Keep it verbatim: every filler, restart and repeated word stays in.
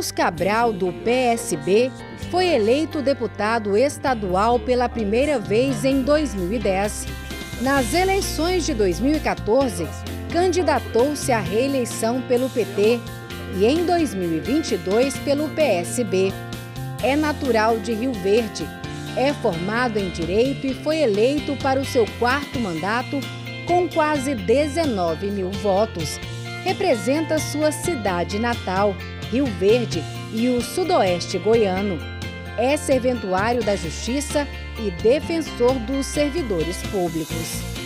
Matheus Cabral, do P S B, foi eleito deputado estadual pela primeira vez em dois mil e dez. Nas eleições de dois mil e quatorze, candidatou-se à reeleição pelo P T e em dois mil e vinte e dois pelo P S B. É natural de Rio Verde, é formado em Direito e foi eleito para o seu quarto mandato com quase dezenove mil votos. Representa sua cidade natal, Rio Verde, e o sudoeste goiano. É serventuário da Justiça e defensor dos servidores públicos.